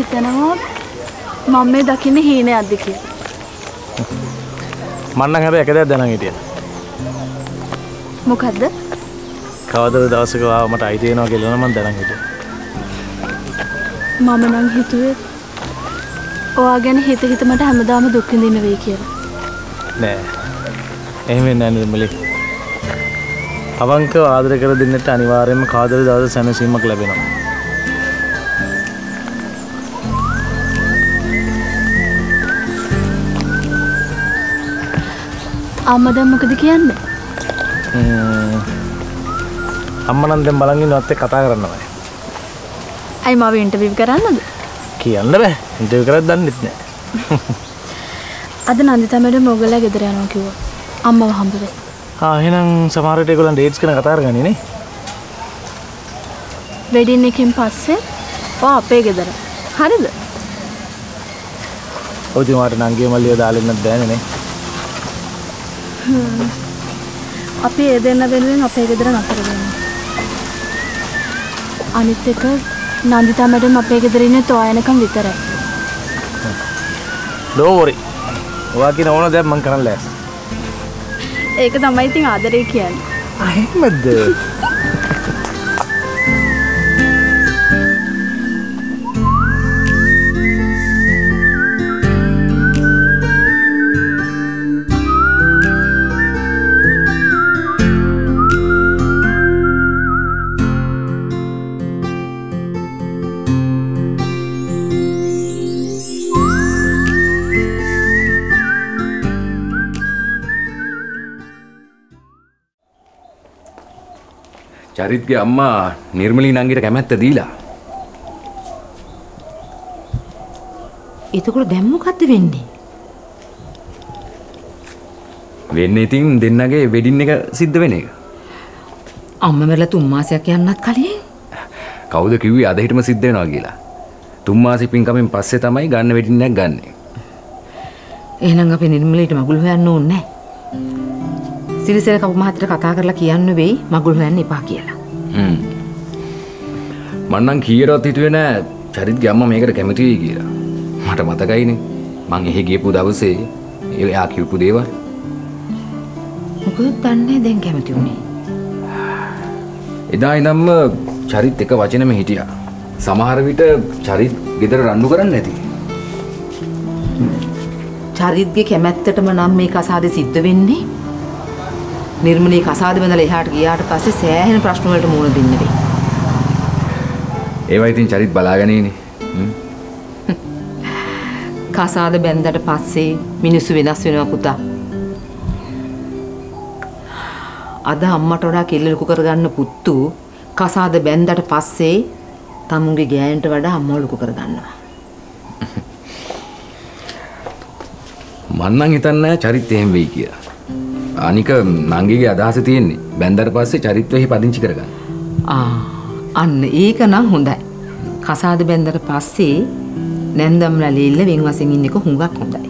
හිතනවා මම මේ දකින්නේ හීනයක්ද කියලා. මම නම් හැබැයි එක දෙයක් දැනන් හිටියා. මොකද්ද? කවදාද දවසක ආව මට අයිති වෙනවා කියලා නම් මම දැනන් හිටියා. මම නම් හිතුවේ ඔයා ගැන හිත මට හැමදාම දුක් විඳින්න වෙයි කියලා. නෑ. එහෙම වෙන්නේ නැහැ නිර්මලි. අවංකව ආදර කර දෙන්නට අනිවාර්යයෙන්ම කාදර දවස සැනසීමක් ලැබෙනවා. අම්මා දැන් මොකද කියන්නේ? අම්මා නම් දැන් බලන් ඉන්නවත් එක්ක කතා කරනවා. අයි මාව ඉන්ටර්විව් කරන්නද? කියන්න බෑ. ඉන්ටර්විව් කරද්ද දන්නෙත් නෑ. අද නන්දිතා මැඩම් මොග්ගලා ගෙදර යනවා කිව්වා. අම්මව හම්බ වෙයි. එහෙනම් සමහර විට ඒගොල්ලන් ඩේට්ස් කරන කතා කරගන්නේ නේ. වෙඩින් එකෙන් පස්සේ ඔය අපේ ගෙදර. හරිද? ඔය දිමාට නංගිය මල්ලිය දාලා ඉන්නත් බෑනේ නේ. අපි ඒ දෙන්න වෙනුවෙන් අපේ ගෙදර නතර වෙනවා. අනිත් එක නන්දිතා මැඩම් අපේ ගෙදර ඉන්නේ තෝයනකම් විතරයි. Don't worry. ඔයා කියන ඕන දෙයක් මම කරන්න ලෑස්ති. ඒක තමයි ඉතින් ආදරේ කියන්නේ. එහෙමද? චරිත්ගේ අම්මා නිර්මලී නංගිට කැමැත්ත දීලා. එතකොට දැන් මොකද්ද වෙන්නේ? වෙන්නේ ඉතින් දෙන්නගේ වෙඩින් එක සිද්ධ වෙන එක. අම්මා මැරලා 3 මාසයක් යන්නත් කලින් කවුද කිව්වේ අද හිටම සිද්ධ වෙනවා කියලා? 3 මාසෙ පින්කමෙන් පස්සේ තමයි ගන්න වෙඩින් එකක් ගන්නෙ. එහෙනම් අපි නිර්මලීට මගුල් හොයන්න ඕනේ නැහැ. සිරිසල කපු මහත්තයට කතා කරලා කියන්න වෙයි මගුල් හොයන්න එපා කියලා. මම නම් කීයටවත් හිතුවේ නෑ චරිත්ගේ අම්මා මේකට කැමති වෙයි කියලා. මට මතකයිනේ. මං එහෙ ගියපු දවසේ එයා කියපු දේවල්. මොකද දන්නේ දැන් කැමති උනේ. එදා ඉඳන්ම චරිත් එක වචනෙම හිටියා. සමහර විට චරිත් ගෙදර රණ්ඩු කරන්නේ නැති. චරිත්ගේ කැමැත්තටම නම් මේ කසාදේ සිද්ධ වෙන්නේ. නිර්මලී කසාද බඳලා එහාට ගියාට පස්සේ සෑහෙන ප්‍රශ්න වලට මුහුණ දෙන්න වෙයි. ඒවා ඉතින් චරිත් බලාගෙන ඉන්නේ. කසාද බැන්දට පස්සේ මිනිස්සු වෙනස් වෙනවා පුතා. අද අම්මට වඩා කෙල්ල ලොකු කරගන්න පුතු කසාද බැන්දට පස්සේ තමුන්ගේ ගෑයන්ට වඩා අම්මව ලොකු කරගන්නවා. මං නම් හිතන්නේ චරිත් එහෙම වෙයි කියලා. අනික නංගිගේ අදහස තියෙන්නේ බැන්දට පස්සේ චරිත් වෙහි පදිංචි කරගන්න. අන්න ඒක නම් හොඳයි. කසාද බැන්දට පස්සේ නැන්දම්ලා ලීල්ල වෙන වශයෙන් ඉන්න එක හුඟක් හොඳයි.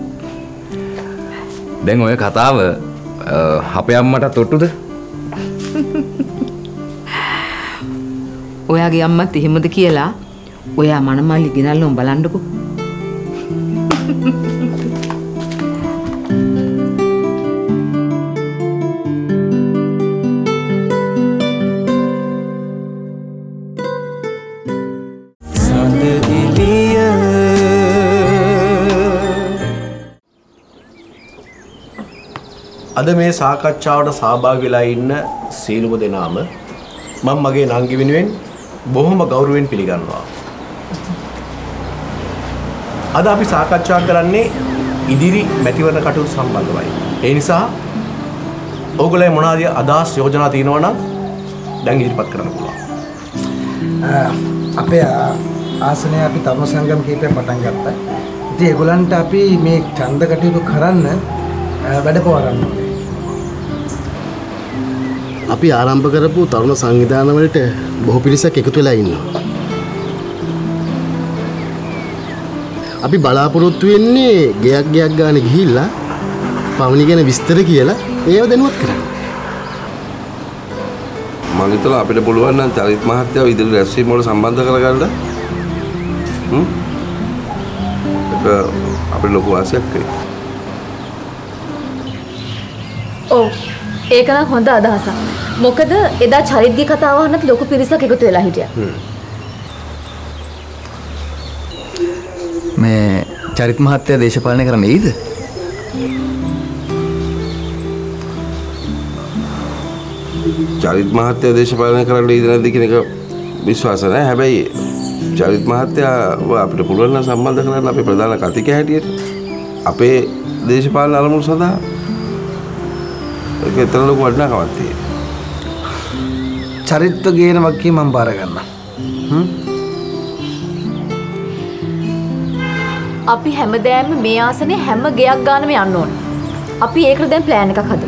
දැන් ඔය කතාව අපේ අම්මටත් ඔට්ටුද? ඔයාගේ අම්මත් එහෙමද කියලා ඔයා මනමල්ලි ගෙනල්ලා උන් බලන්නකෝ. අද මේ සාකච්ඡාවට සහභාගී වෙලා ඉන්න සීලුම දෙනාම මම මගේ නංගි වෙනුවෙන් බොහොම ගෞරවයෙන් පිළිගන්නවා. අද අපි සාකච්ඡා කරන්නේ ඉදිරි මැතිවරණ කටයුතු සම්බන්ධවයි. ඒ නිසා ඕගොල්ලෝ මොනවාද අදහස් යෝජනා තියෙනවා නම් දැන් ඉදිරිපත් කරන්න පුළුවන්. අපේ ආසනය අපි තරුණ සංගම් කීපයක් පටන් ගත්තා. ඉතින් ඒගොල්ලන්ට අපි මේ ඡන්ද කටයුතු කරන්න වැඩ පවරන්න ඕනේ. අපි ආරම්භ කරපු තරුණ සංවිධාන වලට බොහෝ පිරිසක් එකතු වෙලා ඉන්නවා. අපි බලාපොරොත්තු වෙන්නේ ගයක් ගානේ ගිහිල්ලා පවණි ගැන විස්තර කියලා ඒව දැනුවත් කරන්න. මම හිතලා අපිට පුළුවන් නම් චරිත් මහත්තයාව ඉදිරි රැස්වීම වල සම්බන්ධ කරගන්න. අපේ ලොකු වාසියක් වෙයි. ඔව් ඒක නම් හොඳ අදහසක්. මොකද එදා චරිත්ගේ කතාව අහන්නත් ලොකු පිරිසක් එකතු වෙලා හිටියා. මේ චරිත් මහත්තයා දේශපාලනය කරන්න එයිද? චරිත් මහත්තයා දේශපාලනය කරන්න ඉද නැද්ද කියන එක විශ්වාස නැහැ. හැබැයි චරිත් මහත්තයා අපිට පුළුවන් නම් සම්බන්ධ කරන්න අපේ ප්‍රධාන කතික හැටියට අපේ දේශපාලන අරමුණු සඳහා ඒක ඇත්තට ලොකු වටිනාකමක් තියෙනවා. චරිත්ව ගේන වගේ මම බාර ගන්නවා. අපි හැමදාම මේ ආසනේ හැම ගෙයක් ගානම යන්න ඕන. අපි ඒකට දැන් ප්ලෑන් එකක් හදමු.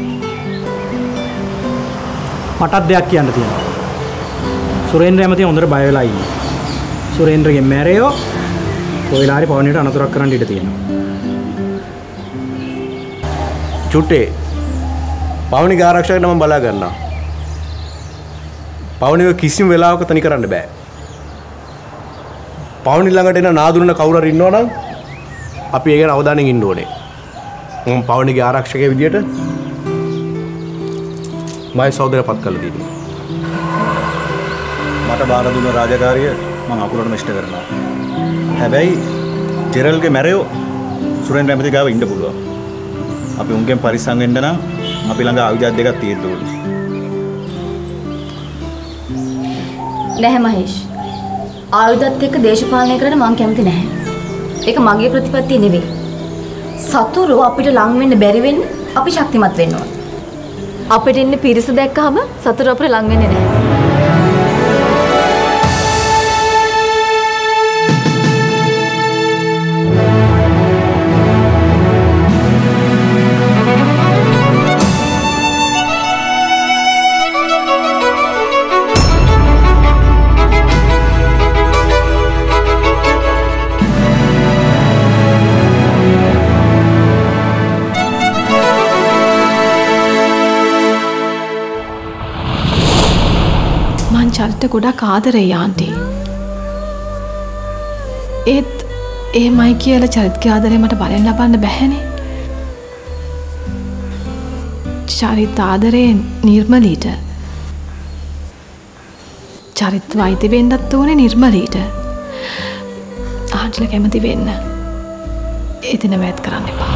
මටත් දෙයක් කියන්න තියෙනවා. සුරේන්ද්‍ර ඇමතිය හොඳට බය වෙලා ඉන්නේ. සුරේන්ද්‍රගේ මැරයෝ කොයිලාරි පවණියට අනතුරක් කරන්න ඉඩ තියෙනවා. චුට්ටේ පවණික ආරක්ෂකයට මම බලා ගන්නවා. පවණිව කිසිම වෙලාවක තනි කරන්න බෑ. පවණි ළඟට එන නාදුරන කවුරු හරි ඉන්නවනම් අපි ඒක ගැන අවධානයෙන් ඉන්න ඕනේ. මම පවණිගේ ආරක්ෂකයෙක් විදියට මයි සහෝදරයපත් කළා දෙන්නේ. මට බාර දුන්න රාජකාරිය මම අකුරට මිෂ්ට කරනවා. හැබැයි ජෙරල්ගේ මැරයෝ සුරේන්ද්‍ර ඇමති ගාව ඉන්න පුළුවන්. අපි උන්ගෙන් පරිස්සම් වෙන්න නම් අපි ළඟ ආයුධ දෙකක් තියෙන්න ඕනේ. නැහැ මහේෂ්. ආයුධත් එක්ක දේශපාලනය කරන්න මම කැමති නැහැ. ඒක මගේ ප්‍රතිපත්තිය නෙවෙයි. සතුරු අපිට ලං වෙන්න බැරි වෙන්න අපි ශක්තිමත් වෙන්න ඕන. අපිට ඉන්න පිරිස දැක්කම සතුරු අපිට ලං වෙන්නේ නැහැ. චරිත ගොඩක් ආදරෙයි ආන්ටි. ඒත් එහෙමයි කියලා චරිත්ගේ ආදරේ මට බලෙන් ලබන්න බැහැනේ. චරිත ආදරේ නිර්මලීට. චරිත වෛද්‍ය වෙන්නත් ඕනේ නිර්මලීට. ආන්ටිලා කැමති වෙන්න. ඒ දින වැත් කරන්න එපා.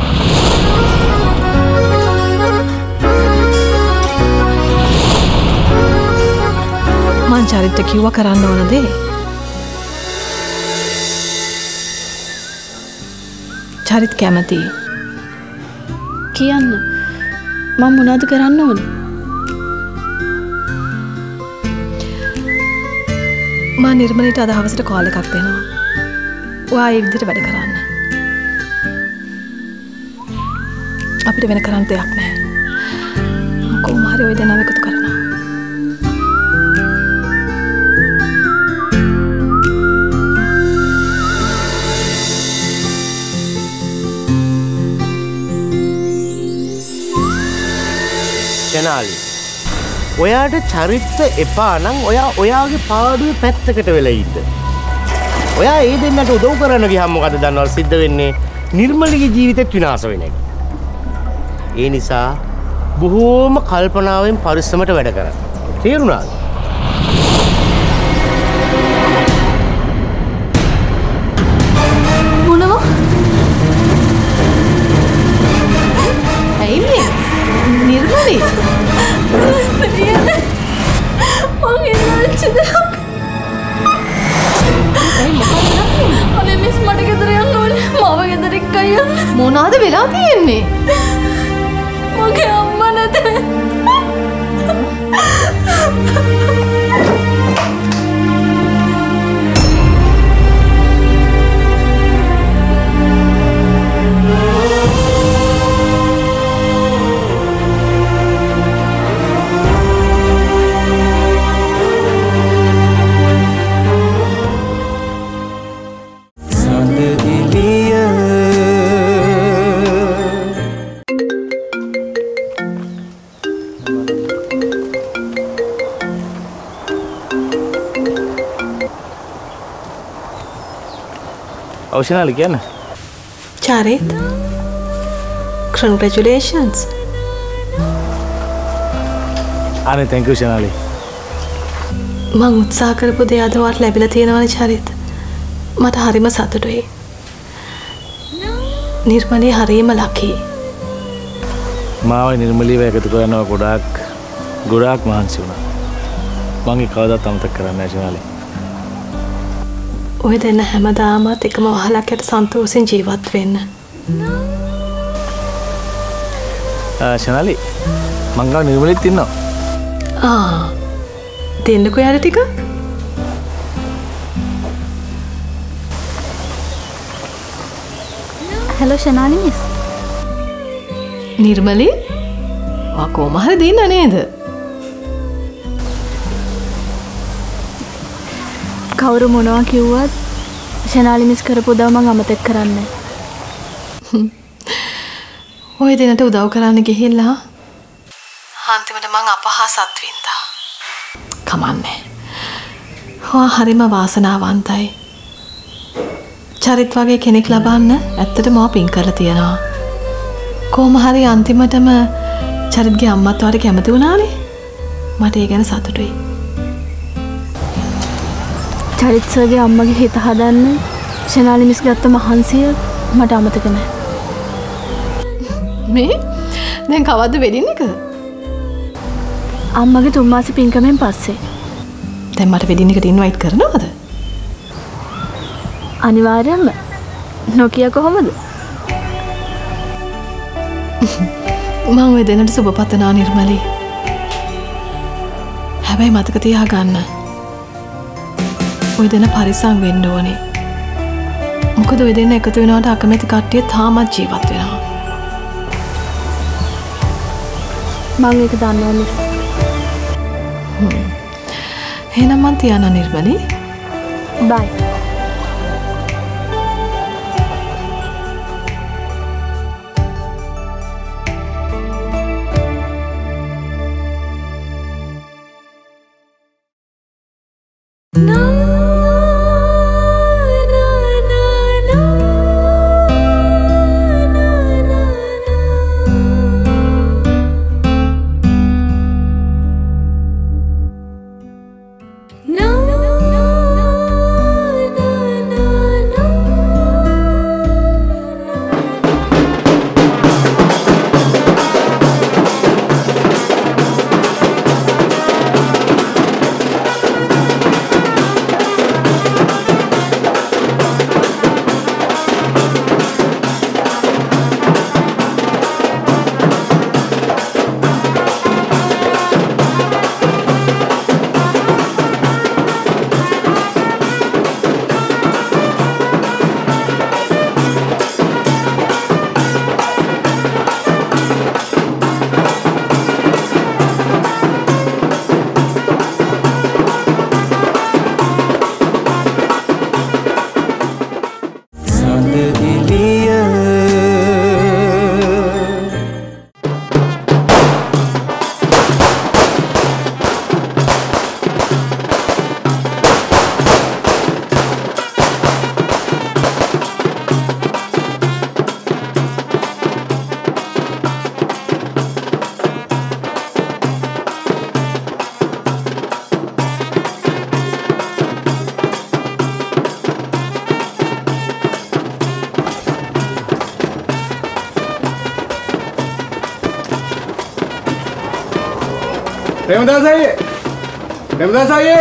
මං චරිත කිව්ව කරන්න ඕන දේ. චරිත කැමති. කියන්න. මම මොනවද කරන්න ඕනේ? මා නිර්මලීට අද හවසට කෝල් එකක් දෙනවා. ඔයා ඒ විදිහට වැඩ කරන්න. අපිට වෙන කරන්න දෙයක් නැහැ. කොහොම හරි ඔය දෙනාව එකතු කරනවා. ජනාලි ඔයාට චරිත එපා නම් ඔයා ඔයාගේ පාඩුවේ පැත්තකට වෙලා ඉන්න. ඔයා ඒ දෙන්නට උදව් කරන්න ගියාම මොකද දන්නවද සිද්ධ වෙන්නේ? නිර්මලගේ ජීවිතේත් විනාශ වෙන එක. ඒ නිසා බොහෝම කල්පනාවෙන් පරිස්සමට වැඩ කරන්න. තේරුණාද? මොනවා? ඇයි මේ? නිර්මලී මං එන්නච්චද අනේ මිස් මට ගෙදර යන්න ඕනේ. මාව ගෙදර එක්කයි යන්න. මොනවාද වෙලා තියෙන්නේ? මගේ අම්මා නැත. අවශ්‍යනාලි කියන්න. Charit, congratulations. අනේ thank you ශනාලි. මං උත්සාහ කරපු දේ අද වට ලැබිලා තියෙනවනේ චරිත. මට හරිම සතුටුයි. නිර්මලී හරිම ලකී. මාව නිර්මලීව එකතු කරනවා ගොඩාක් මහන්සි වුණා. මං ඒක කවදාවත් අමතක කරන්නේ නැහැ ශනාලි. ඔය දෙන්න හැමදාමත් එකම වහලක් යට සන්තෝෂෙන් ජීවත් වෙන්න. ශනාලි මං ගාව නිර්මලීත් ඉන්නවා. දෙන්නකෝ යාර ටික. Hello Shanali miss. නිර්මලී වා කොහොම හරි දින්න නේද? කවුරු මොනවා කිව්වත් ශනාලි මිස් කරපු උදව් මම අමතක කරන්නේ නැහැ. ඔය දෙන්නට උදව් කරන්න ගිහිල්ලා අන්තිමට මං අපහාසත් වින්දා. කමන්නේ. හොා හරිම වාසනාවන්තයි. චරිත් වගේ කෙනෙක් ලබන්න ඇත්තටම මම පින් කරලා තියෙනවා. කොහොම හරි අන්තිමටම චරිත්ගේ අම්මත් වාට කැමති වුණානේ. මට ඒ ගැන සතුටුයි. චරිත් සර්ගේ අම්මගේ හිත හදන්න ශනාලි මිස් ගත්ත මහන්සිය මට අමතක නැහැ. මේ දැන් කවද්ද වෙඩින් එක? අම්මගේ 3 මාස පින්කමෙන් පස්සේ. දැන් මට වෙඩින් එකට ඉන්වයිට් කරනවද? අනිවාර්යයෙන්ම. නොකිය කොහොමද? මම ඔය දෙන්නට සුබ පතනවා නිර්මලී. හැබැයි මතක තියාගන්න. ඔය දෙන්න පරිස්සම් වෙන්න ඕනේ. මොකද ඔය දෙන්න එකතු වෙනවට අකමැති කට්ටිය තාමත් ජීවත් වෙනවා. මම ඒක දන්නවා මිස්. එහෙනම් මං තියනවා නිර්මලී. බයි. ප්‍රේමදාස අයියේ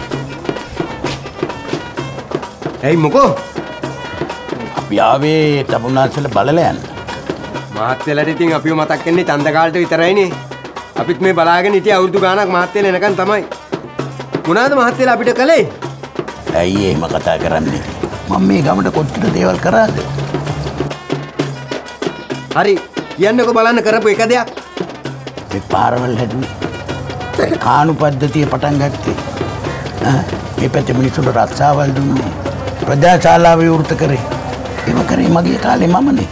ඇයි මොකෝ අපි ආවේ තමුන්නාන්සල බලලා යන්න මහත්තයලට ඉතින් අපිව මතක් වෙන්නේ ඡන්ද කාලට විතරයිනේ අපිත් මේ බලාගෙන හිටිය අවුරුදු ගාණක් මහත්තයල එනකන් තමයි මොනවාද මහත්තයලා අපිට කළේ ඇයි එහෙම කතා කරන්නේ මම මේ ගමට කොච්චර දේවල් කරාද හරි කියන්නකෝ බලන්න කරපු එක දෙයක් මේ පාරවල් හැදුවේ කානු පද්ධතිය පටන් ගත්තේ මේ පැත්තේ මිනිස්සුන්ට රස්සාවල් දුන්නේ ප්‍රජාශාලාව විවෘත කරේ ඒව කරේ මගේ කාලේ මමනේ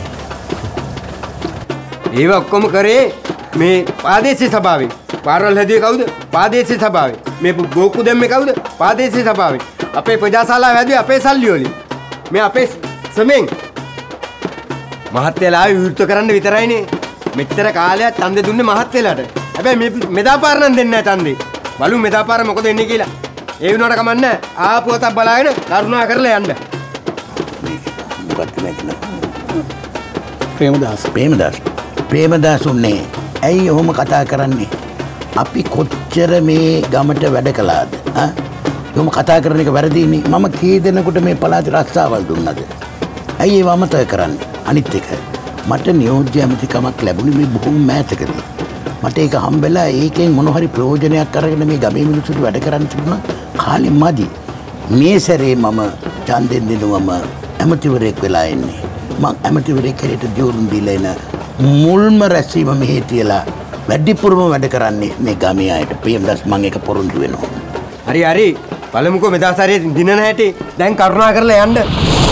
ඒව ඔක්කොම කරේ මේ ප්‍රාදේශීය සභාවෙන් පාරවල් හැදුවේ කවුද ප්‍රාදේශීය සභාවෙන් මේ බෝක්කු දැම්මේ කවුද ප්‍රාදේශීය සභාවෙන් අපේ ප්‍රජාශාලාව හැදුවේ අපේ සල්ලි වලින් මේ අපේ සමෙන් මහත්තයලා විවෘත කරන්න විතරයිනේ. මෙච්චර කාලයක් ඡන්දේ දුන්නේ මහත්තයලාට. හැබැයි මේ මෙදාපාර නම් දෙන්නේ නැහැ ඡන්දේ. බලමු මෙදාපාර මොකද වෙන්නේ කියලා. ඒ වුණාට කමන්නේ ආපුවතක් බලාගෙන කරුණා කරලා යන්න. ප්‍රේමදාස උන්නේ ඇයි ඔහොම කතා කරන්නේ? අපි කොච්චර මේ ගමට වැඩ කළාද? ඔහොම කතා කරන එක වැරදිනේ. මම කී දෙනෙකුට මේ පළාතේ රස්සාවල් දුන්නද? ඇයි ඒව අමතක කරන්නේ? අනිත් එක මට නියෝජ්‍ය ඇමතිකමක් ලැබුණේ මේ බොහොම මෑතකදී. මට ඒක හම්බෙලා ඒකෙන් මොන හරි ප්‍රයෝජනයක් අරගෙන මේ ගමේ මිනිස්සුන්ට වැඩ කරන්න තිබුණා. කාලෙ මදි. මේ සැරේ මම ඡන්දෙන් දෙනුවම ඇමතිවරයෙක් වෙලා ඉන්නේ. මම ඇමතිවරයෙක් හැටියට ජෝරුන් දීලා එන මුල්ම රැස්වීම මෙහෙ තියලා වැඩිපුරම වැඩ කරන්නේ මේ ගමේ අයට. ප්‍රේමදාස් මම ඒක පොරොන්දු වෙනවා. හරි බලමුකෝ මෙදාසාරිය දිනන හැටි. දැන් කරුණා කරලා යන්න.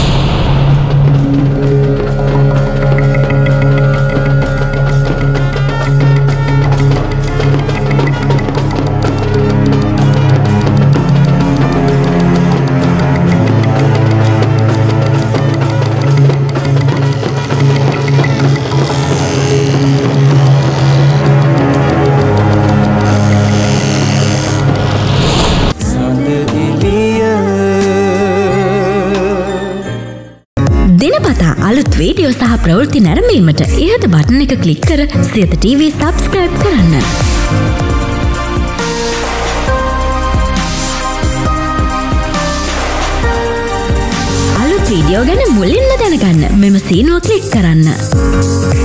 වීඩියෝ සහ ප්‍රවෘත්ති නැරඹීමට ඉහත බටන් එක ක්ලික් කර සියත TV සබ්ස්ක්‍රයිබ් කරන්න. අලුත් වීඩියෝ ගැන මුලින්ම දැනගන්න මෙම සීනුව ක්ලික් කරන්න.